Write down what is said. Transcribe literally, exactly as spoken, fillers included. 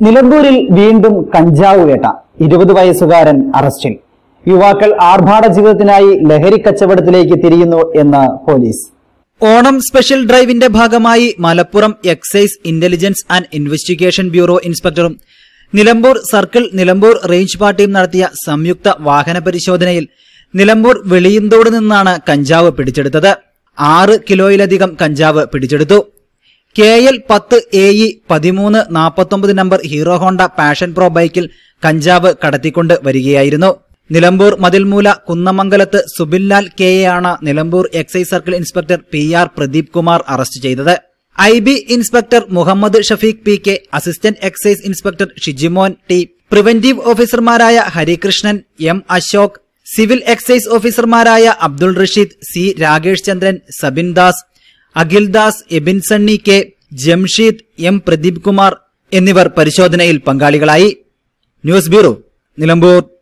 നിലമ്പൂരിൽ വീണ്ടും കഞ്ചാവ് വേട്ട. ഇരുപത് വയസ്സുകാരൻ അറസ്റ്റിൽ. യുവാക്കൾ ആർഭാട ജീവിതത്തിനായി ലഹരി കച്ചവടത്തിലേക്ക് തിരിയുന്നു എന്ന് പോലീസ്. ഓണം സ്പെഷ്യൽ ഡ്രൈവിന്റെ ഭാഗമായി Malappuram excise intelligence and investigation bureau ഇൻസ്പെക്ടറും നിലമ്പൂർ സർക്കിൾ നിലമ്പൂർ റേഞ്ച് പാർട്ടിയും നടത്തിയ സംയുക്ത വാഹന പരിശോധനയിൽ നിലമ്പൂർ വെളിയന്തോട് നിന്നാണ് കഞ്ചാവ് പിടിച്ചെടുത്തത്. ആറ് കിലോയിലധികം കഞ്ചാവ് പിടിച്ചെടുത്തു. കെ എൽ പത്ത് എ ഇ പതിമൂന്ന് നാൽപ്പത്തൊമ്പത് number Hero Honda Passion Pro ബൈക്കിൽ കഞ്ചാവ് കടത്തിക്കൊണ്ട് വരികയായിരുന്നു. നിലമ്പൂർ മതിൽമൂല കുന്നമംഗലത്ത് സുബിൻലാൽ കെ എ ആണ് Nilambur excise circle inspector P R Pradeep Kumar arrest ചെയ്തത്. I B inspector Muhammad Shafeeq P K, assistant excise inspector Shijimon T, preventive ഓഫീസർമാരായ Harikrishnan, M Ashok, civil excise ഓഫീസർമാരായ Abdul Rasheed, C Rakesh Chandran, Sabin Das, Akhil Das, Ebin Sunny K, Jamsheed, M Pradeep Kumar എന്നിവർ പരിശോധനയിൽ പങ്കാളികളായി. News bureau, Nilambur.